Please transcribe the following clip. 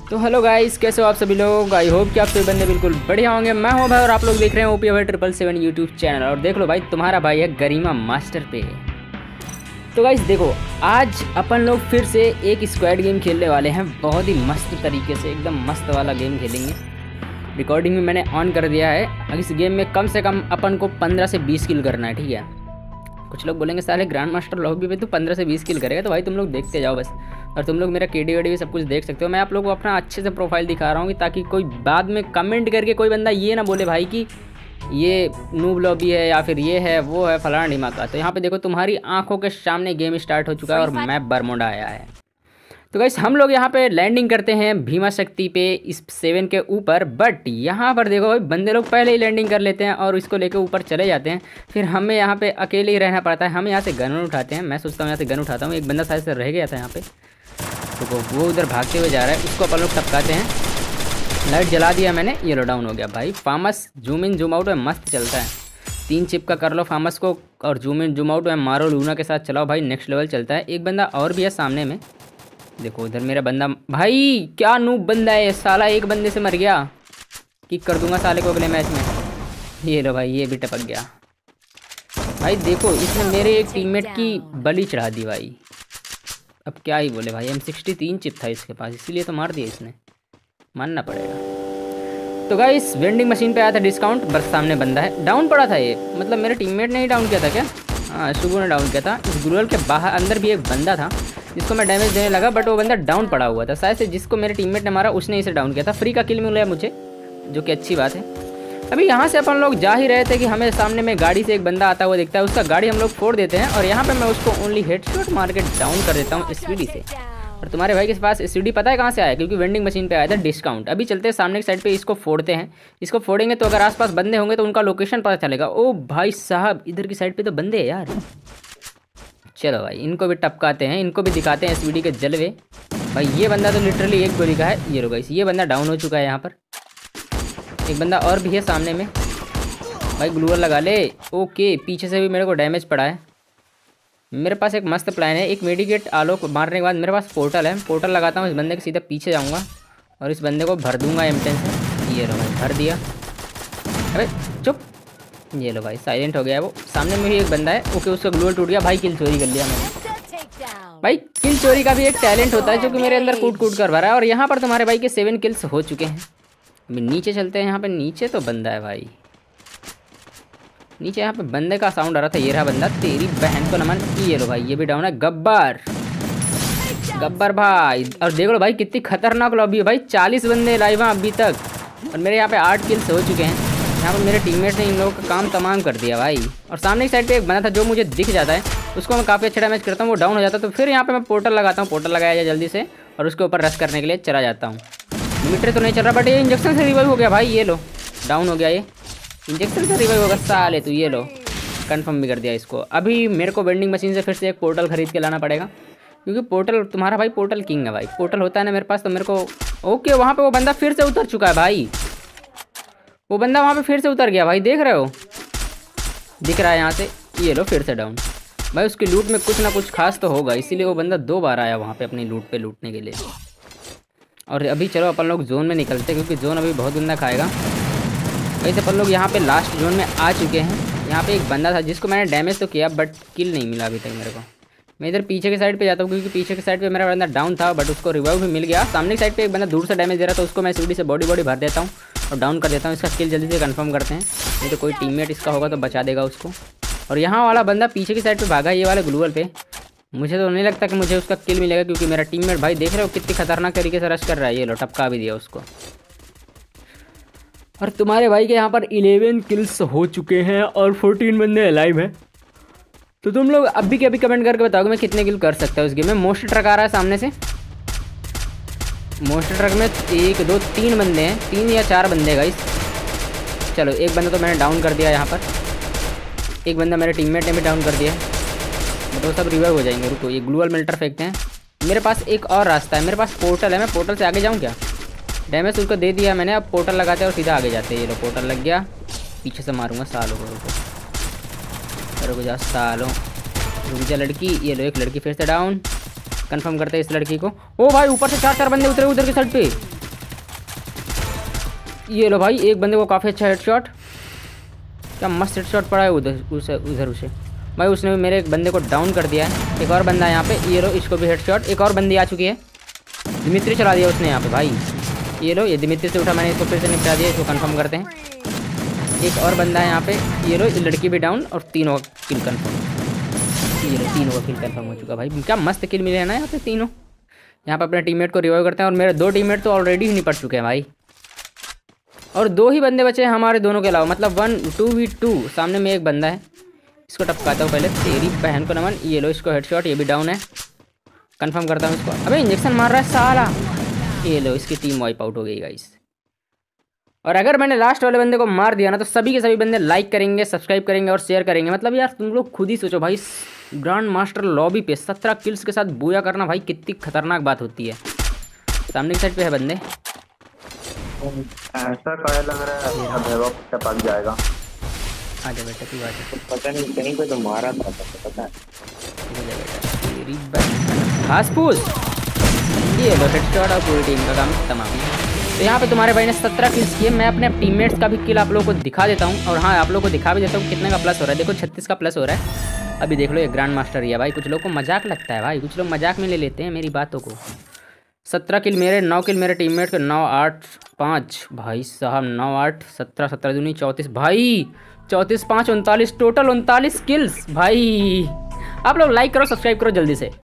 तो hello guys, कैसे हो आप सभी लोग। आई होप कि आप सभी बंदे बिल्कुल बढ़िया होंगे। मैं हूं भाई और आप लोग देख रहे हैं ओपी भाई 777 यूट्यूब चैनल। और देख लो भाई, तुम्हारा भाई है गरिमा मास्टर पे। तो गाइस देखो, आज अपन लोग फिर से एक स्क्वाड गेम खेलने वाले हैं। बहुत ही मस्त तरीके से, एकदम मस्त वाला गेम खेलेंगे। रिकॉर्डिंग में मैंने ऑन कर दिया है। इस गेम में कम से कम अपन को 15 से 20 किल करना है, ठीक है। कुछ लोग बोलेंगे साले ग्रैंड मास्टर लॉबी पे तो 15 से 20 किल करेगा, तो भाई तुम लोग देखते जाओ बस। और तुम लोग मेरा केडी वेडी भी सब कुछ देख सकते हो। मैं आप लोगों को अपना अच्छे से प्रोफाइल दिखा रहा हूँ कि ताकि कोई बाद में कमेंट करके कोई बंदा ये ना बोले भाई कि ये नूब लॉबी है या फिर ये है वो है फलाना ढिमाका। तो यहाँ पे देखो, तुम्हारी आंखों के सामने गेम स्टार्ट हो चुका है और मैप बरमोडा आया है। तो गाइस हम लोग यहाँ पे लैंडिंग करते हैं भीमा शक्ति पे, इस 7 के ऊपर। बट यहाँ पर देखो भाई, बंदे लोग पहले ही लैंडिंग कर लेते हैं और इसको लेके ऊपर चले जाते हैं। फिर हमें यहाँ पे अकेले ही रहना पड़ता है। हम यहाँ से गन उठाते हैं। मैं सोचता हूँ यहाँ से गन उठाता हूँ। एक बंदा शायद से रह गया था यहाँ पे, तो वो उधर भागते हुए जा रहा है। उसको अपन लोग टपकाते हैं। लाइट जला दिया मैंने, ये लो डाउन हो गया भाई। फार्मस जूम इन जूम आउट में मस्त चलता है। 3 चिप का कर लो फार्मस को और जूम इन जूम आउट में मारो लूना के साथ चलाओ भाई, नेक्स्ट लेवल चलता है। एक बंदा और भी है सामने में, देखो उधर मेरा बंदा। भाई क्या नूब बंदा है साला, एक बंदे से मर गया। किक कर दूंगा साले को अगले मैच में। ये लो भाई, ये भी टपक गया भाई। देखो इसने मेरे एक टीममेट की बलि चढ़ा दी भाई। अब क्या ही बोले भाई, M63 चिप था इसके पास, इसीलिए तो मार दिया इसने, मानना पड़ेगा। तो गाइस वेंडिंग मशीन पे आया था डिस्काउंट, बस सामने बंदा है। डाउन पड़ा था ये, मतलब मेरे टीममेट ने ही डाउन किया था क्या? हाँ, शुभू ने डाउन किया था। इस ग्लूअल के बाहर अंदर भी एक बंदा था जिसको मैं डैमेज देने लगा, बट वो बंदा डाउन पड़ा हुआ था। शायद से जिसको मेरे टीममेट ने मारा उसने इसे डाउन किया था। फ्री का किल मिला मुझे, जो कि अच्छी बात है। अभी यहाँ से अपन लोग जा ही रहे थे कि हमें सामने में गाड़ी से एक बंदा आता हुआ दिखता है। उसका गाड़ी हम लोग फोड़ देते हैं और यहाँ पे मैं उसको ओनली हेडशॉट मार के डाउन कर देता हूँ एसवीडी से। और तुम्हारे भाई के पास एसवीडी पता है कहाँ से आया? क्योंकि वेंडिंग मशीन पे आया था डिस्काउंट। अभी चलते हैं सामने की साइड पे, इसको फोड़ते हैं। इसको फोड़ेंगे तो अगर आसपास बंदे होंगे तो उनका लोकेशन पता चलेगा। ओ भाई साहब, इधर की साइड पे तो बंदे हैं यार। चलो भाई, इनको भी टपकाते हैं, इनको भी दिखाते हैं एसवीडी के जलवे। भाई ये बंदा तो लिटरली एक गोली का है। ये लो गाइस, ये बंदा डाउन हो चुका है। यहाँ पर एक बंदा और भी है सामने में। भाई ग्लूअर लगा ले। ओके, पीछे से भी मेरे को डैमेज पड़ा है। मेरे पास एक मस्त प्लान है। एक मेडिकेट आलोक मारने के बाद मेरे पास पोर्टल है। पोर्टल लगाता हूँ, इस बंदे के सीधे पीछे जाऊँगा और इस बंदे को भर दूंगा M10 से। ये लो भाई, भर दिया। अरे चुप, ये लो भाई, साइलेंट हो गया है वो। सामने में भी एक बंदा है। ओके, उसका ग्लूअल टूट गया भाई। किल चोरी कर लिया मैंने। भाई किल चोरी का भी एक टैलेंट होता है जो कि मेरे अंदर कूट कूट कर भरा रहा है। और यहाँ पर तुम्हारे भाई के 7 किल्स हो चुके हैं। अभी नीचे चलते हैं। यहाँ पे नीचे तो बंदा है भाई, नीचे यहाँ पे बंदे का साउंड आ रहा था। ये रहा बंदा, तेरी बहन को नमन। ये लो भाई, ये भी डाउन है। गब्बर गब्बर भाई। और देख लो भाई, कितनी खतरनाक लॉबी है भाई। 40 बंदे लाइव हैं अभी तक और मेरे यहाँ पे 8 किल्स हो चुके हैं। यहाँ पर मेरे टीममेट ने इन लोगों का काम तमाम कर दिया भाई। और सामने की साइड पे एक बंदा था जो मुझे दिख जाता है, उसको मैं काफ़ी अच्छा डैमेज करता हूँ, वो डाउन हो जाता है। तो फिर यहाँ पे मैं पोर्टल लगाता हूँ। पोर्टल लगाया जाए जल्दी से और उसके ऊपर रश करने के लिए चला जाता हूँ। मीटर तो नहीं चल रहा, बट ये इंजेक्शन से रिवाइव हो गया भाई। ये लो डाउन हो गया, ये इंजेक्शन से रिवाइव होगा साले। तो ये लो कंफर्म भी कर दिया इसको। अभी मेरे को वेंडिंग मशीन से फिर से एक पोर्टल खरीद के लाना पड़ेगा, क्योंकि पोर्टल तुम्हारा भाई पोर्टल किंग है भाई। पोर्टल होता है ना मेरे पास, तो मेरे को ओके। वहाँ पे वो बंदा फिर से उतर चुका है भाई। वो बंदा वहाँ पे फिर से उतर गया भाई, देख रहे हो, दिख रहा है यहाँ से। ये लो फिर से डाउन भाई। उसकी लूट में कुछ ना कुछ खास तो होगा, इसीलिए वो बंदा 2 बार आया वहाँ पे अपनी लूट पे लूटने के लिए। और अभी चलो अपन लोग जोन में निकलते, क्योंकि जोन अभी बहुत बंदा खाएगा। वैसे अपन लोग यहाँ पे लास्ट जोन में आ चुके हैं। यहाँ पे एक बंदा था जिसको मैंने डैमेज तो किया, बट किल नहीं मिला अभी तक मेरे को। मैं इधर पीछे की साइड पे जाता हूँ, क्योंकि पीछे की साइड पे मेरा बंदा डाउन था, बट उसको रिवाइव भी मिल गया। सामने की साइड पे एक बंदा दूर से डैमेज दे रहा था, उसको मैं सीढ़ी से बॉडी भर देता हूँ और डाउन कर देता हूँ। इसका किल जल्दी से कंफर्म करते हैं, नहीं तो कोई टीममेट इसका होगा तो बचा देगा उसको। और यहाँ वाला बंदा पीछे की साइड पर भागा, ये वाले ग्लूअल पे। मुझे तो नहीं लगता कि मुझे उसका किल मिलेगा, क्योंकि मेरा टीममेट भाई देख रहे हो कितनी खतरनाक तरीके से रश कर रहा है। ये लो टपका भी दिया उसको। और तुम्हारे भाई के यहाँ पर 11 किल्स हो चुके हैं और 14 बंदे लाइव हैं। तो तुम लोग अभी के अभी कमेंट करके बताओगे मैं कितने किल कर सकता हूँ इस गेम में। मोस्ट ट्रक आ रहा है सामने से। मोस्ट ट्रक में 1 2 3 बंदे हैं, 3 या 4 बंदे गाइस। चलो एक बंदा तो मैंने डाउन कर दिया यहाँ पर। एक बंदा मेरे टीममेट ने भी डाउन कर दिया, बट वो सब रिवाइव हो जाएंगे। रुको, ये ग्लूअल मिल्टर फेंकते हैं। मेरे पास एक और रास्ता है, मेरे पास पोर्टल है। मैं पोर्टल से आगे जाऊँ क्या? डैमेज उसको दे दिया मैंने। अब पोर्टल लगाते हैं और सीधा आगे जाते हैं। ये लो पोर्टल लग गया, पीछे से मारूंगा सालों को। रुको जा सालों, रुक जा लड़की। ये लो एक लड़की फिर से डाउन। कंफर्म करते हैं इस लड़की को। ओ भाई ऊपर से 4 बंदे उतरे उधर की साइड पे। ये लो भाई, एक बंदे को काफ़ी अच्छा हेडशॉट, क्या मस्त हेडशॉट पड़ा है उधर उसे भाई। उसने भी मेरे एक बंदे को डाउन कर दिया है। एक और बंदा है यहाँ पे, ये लो इसको भी हेडशॉट। एक और बंदी आ चुकी है, दिमित्री चला दिया उसने यहाँ पे भाई। ये लो, ये दिमित्री से उठा, मैंने इसको फिर से निपटा दिया। इसको कंफर्म करते हैं। एक और बंदा है यहाँ पे, ये लो, ये लड़की भी डाउन और तीनों किल कंफर्म। ये लो, तीनों का किल कंफर्म हो चुका भाई। क्या मस्त किल मिले हैं ना यहाँ पे तीनों। यहाँ पे अपने टीममेट को रिवाइव करते हैं और मेरे 2 टीममेट तो ऑलरेडी ही निपट चुके हैं भाई, और 2 ही बंदे बचे हैं हमारे दोनों के अलावा, मतलब 1-2v2। सामने में एक बंदा है, इसको टपकाता हूँ पहले। तेरी बहन को नमन। ये लो, इसको हेडशॉट, ये भी डाउन है। कंफर्म करता हूँ इसको। अबे इंजेक्शन मार रहा है साला। ये लो, इसकी टीम वाइप आउट हो गई गाइस। और अगर मैंने लास्ट वाले बंदे को मार दिया ना, तो सभी के सभी बंदे लाइक करेंगे, सब्सक्राइब करेंगे और शेयर करेंगे। मतलब यार तुम लोग खुद ही सोचो भाई, ग्रैंड मास्टर लॉबी पे 17 किल्स के साथ बूया करना भाई कितनी खतरनाक बात होती है। सामने की साइड पे है बंदे, ऐसा काहे लग रहा है अब वैभव टपक जाएगा। आजा बेटा तू आजा। पता नहीं कहीं पे तो मारा था पता है। तेरी घास-फूस। ये लो हेडशॉट और पूरी टीम का काम तमाम। तो यहाँ पे तुम्हारे भाई ने 17 किल्स किए। मैं अपने टीममेट्स का भी किल आप लोगों को दिखा देता हूँ, और हाँ आप लोगों को दिखा भी देता हूँ कितने का प्लस हो रहा है। देखो 36 का प्लस हो रहा है। अभी देख लो, ये ग्रैंड मास्टर ही है भाई। कुछ लोग को मजाक लगता है भाई, कुछ लोग मजाक में ले लेते हैं मेरी बातों को। 17 किल मेरे, 9 किल मेरे टीममेट के, 9 8 5 भाई साहब, 9 8 17 17 दूनी 34 भाई, 34 5 39 टोटल 39 किल्स भाई। आप लोग लाइक करो, सब्सक्राइब करो जल्दी से।